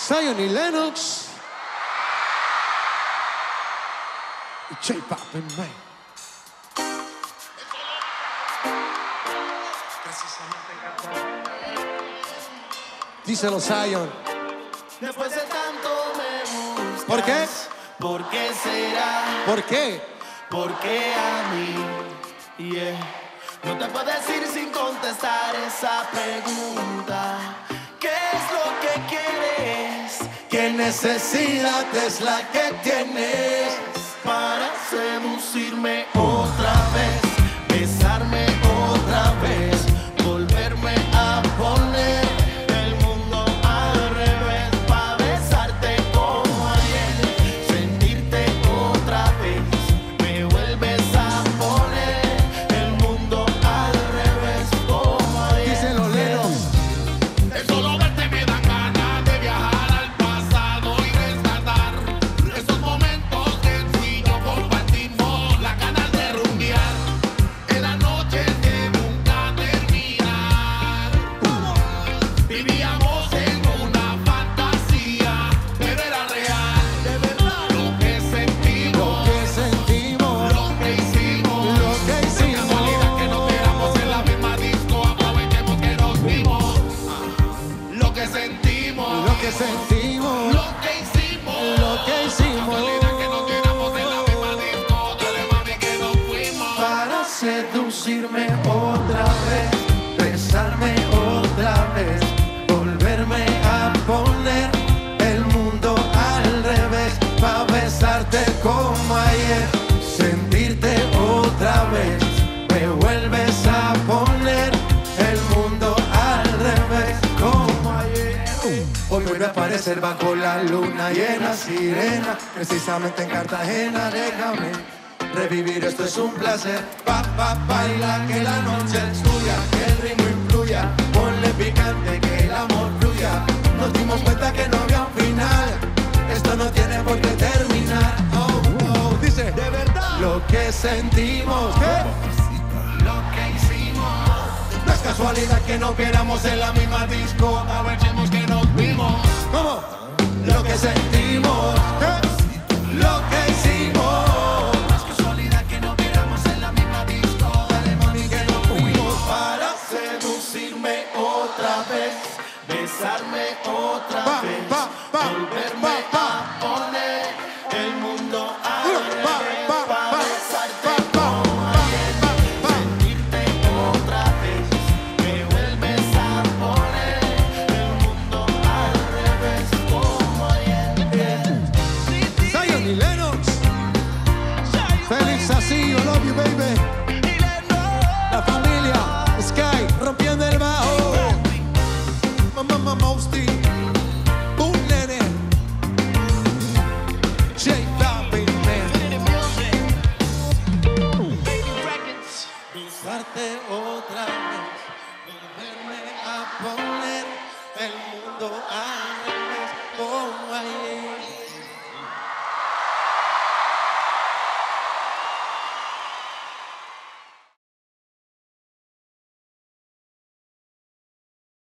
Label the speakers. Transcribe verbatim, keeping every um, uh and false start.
Speaker 1: Zion y Lennox. Y J-Balvin, man. Díselo, Zion.
Speaker 2: Después de tanto me buscas.
Speaker 1: ¿Por qué?
Speaker 2: ¿Por qué será?
Speaker 1: ¿Por qué?
Speaker 2: Porque a mí, yeah, no te puedo decir sin contestar esa pregunta. ¿Qué es lo que quieres?
Speaker 1: ¿Qué necesidad es la que tienes
Speaker 2: para seducirme otra vez, besarme otra vez, volverme a poner el mundo al revés, para besarte como ayer, sentirte otra vez, me vuelves a poner el mundo al revés como ayer?
Speaker 1: Díselo, Lennox.
Speaker 3: De solo verte me dan ganas de viajar al pasado y rescatar esos momentos que tú y yo compartimos, las ganas de rumbear en las noches de nunca terminar. Vivíamos en una fantasía, pero era real, de verdad, lo que sentimos,
Speaker 1: Lo que sentimos,
Speaker 3: lo que hicimos,
Speaker 1: lo que hicimos.
Speaker 3: casualidad que nos quedamos en la misma disco, aprovechemos que nos vimos. Lo que sentimos,
Speaker 1: Lo que sentimos,
Speaker 3: lo que hicimos,
Speaker 1: lo que hicimos.
Speaker 3: casualidad que nos quedamos en la misma disco, dale mami que nos fuimos.
Speaker 2: Para seducirme otra vez, besarme otra vez, volverme a poner el mundo al revés, para besarte como ayer, sentirte otra vez, me vuelves a poner el mundo al revés como ayer. Hoy vuelve a aparecer bajo la luna llena, sirena, precisamente en Cartagena. Déjame revivir, esto es un placer. Pa, pa, baila, que la noche es tuya, que el ritmo influya, ponle picante, que el amor fluya. Nos dimos cuenta que no había un final, esto no tiene por qué terminar. Oh, oh, dice, de verdad, lo que sentimos, ¿qué? Lo que hicimos. No es casualidad que no queramos en la misma disco, aprovechemos que nos vimos.
Speaker 1: ¿Cómo?
Speaker 2: Lo que sentimos, ¿qué? Lo que hicimos. No es casualidad que no queramos en la misma disco, dale mami que nos fuimos. Para seducirme otra vez, besarme otra
Speaker 1: Pa,
Speaker 2: vez,
Speaker 1: pa, pa,
Speaker 2: volverme
Speaker 1: pa,
Speaker 2: a poner el mundo al
Speaker 1: Uh, pa,
Speaker 2: revés,
Speaker 1: pa,
Speaker 2: para
Speaker 1: pa,
Speaker 2: besarte
Speaker 1: pa, pa,
Speaker 2: como
Speaker 1: pa,
Speaker 2: ayer,
Speaker 1: pa, pa.
Speaker 2: sentirte otra vez, me vuelves a poner el mundo al revés como ayer.
Speaker 1: Zion y Lennox. Félix Así, I love you, baby. La familia Sky rompiendo el bajo. Mamá Mosty. Un nene. J